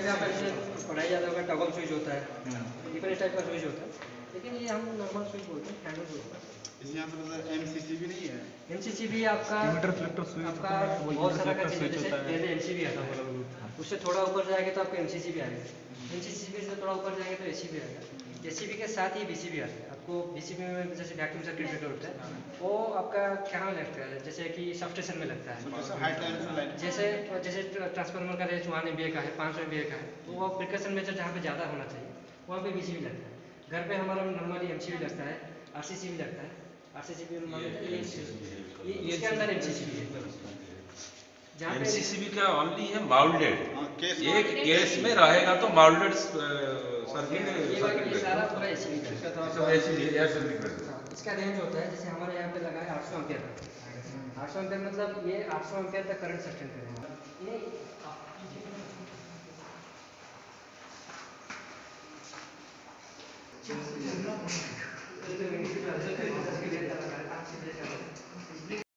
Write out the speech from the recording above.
आप ऐसे पढ़ाई ज़्यादा होगा टॉगल स्विच होता है, डिफरेंट टाइप का स्विच होता है, लेकिन ये हम नॉर्मल स्विच बोलते हैं, स्टैंडर्ड स्विच होता है। यहाँ पे मतलब MCC भी नहीं है? MCC भी आपका बहुत सारा का चीज़ है, जैसे पहले MCB आता था, उससे थोड़ा ऊपर जाएगा तो आपको MCC भी आएगा, MCC से थोड़ा ऊपर जाएगा तो AC भी आएगा, AC के साथ ही BCB आता है। आपको BCB में जैसे वैक्यूम सर्किट ब्रेकर होता है, वो आपका कहाँ लगता है, जैसे कि सब स्टेशन में लगता है, जैसे जैसे ट्रांसफार्मर का रेंज 1 MVA का है, 500 MVA का है, तो वो प्रिकॉशन मेजर जहाँ पे ज़्यादा होना चाहिए वहाँ पे BCB लगता है। घर पे हमारा नॉर्मली MCB लगता है, RCC भी लगता है, RCC भी ये इसके अंदर MCC भी है। MCCB का ओनली है माउल्डेड, एक केस में रहेगा तो माउल्डेड सर्किट ये सारा पूरा AC का इसका रेंज होता है, जैसे हमारे यहाँ पे लगा है 800 एम्पियर का, 800 एम्पियर मतलब ये 800 एम्पियर तक करंट सस्टेन करेगा। ये